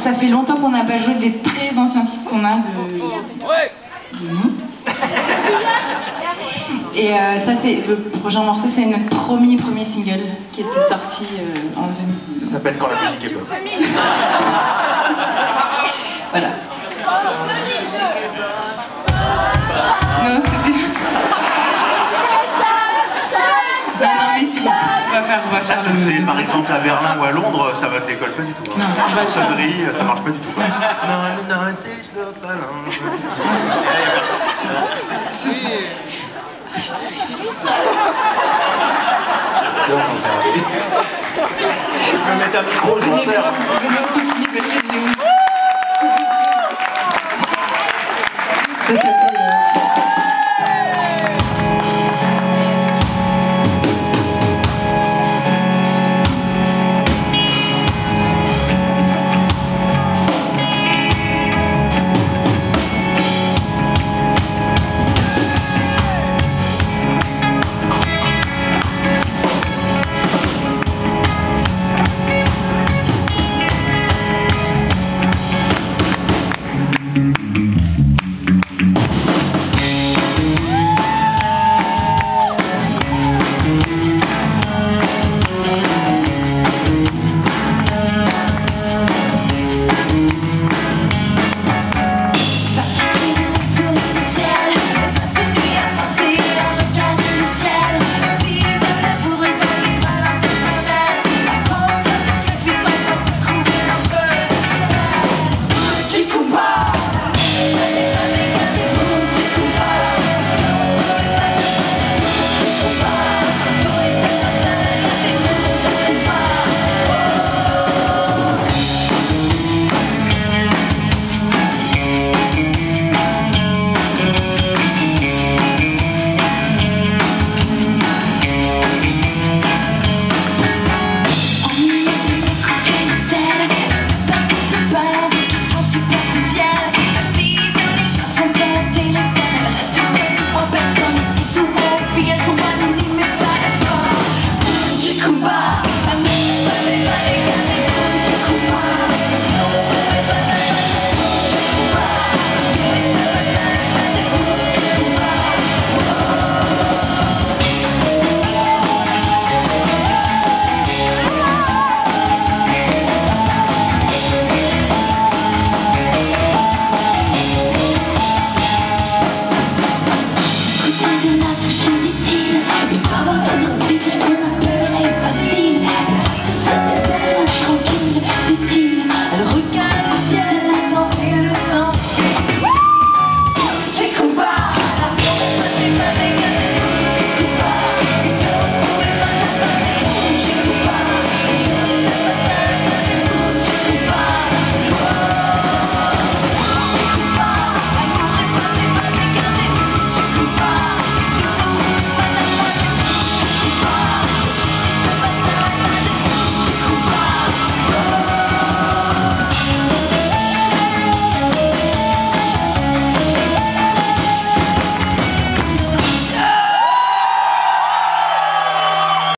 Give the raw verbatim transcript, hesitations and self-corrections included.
ça fait longtemps qu'on n'a pas joué des très anciens titres qu'on a de... de nous. Et euh, ça, c'est le prochain morceau, c'est notre premier premier single qui était sorti euh, en deux mille. Ça s'appelle Quand la musique est bonne. Voilà. Non, c'était... Non, non, mais c'est bon. On va faire, on va Ça faire te le... fait, par exemple, à Berlin ou à Londres, ça va te décolle pas du tout. Hein. Non, on va le faire. Sonnerie, ça marche pas du tout. Quoi. Non, non, non, c'est slow, pas long. Et là, y a personne. Je me mettre un micro, je m'en sers. Venez, venez, continuez parce que j'ai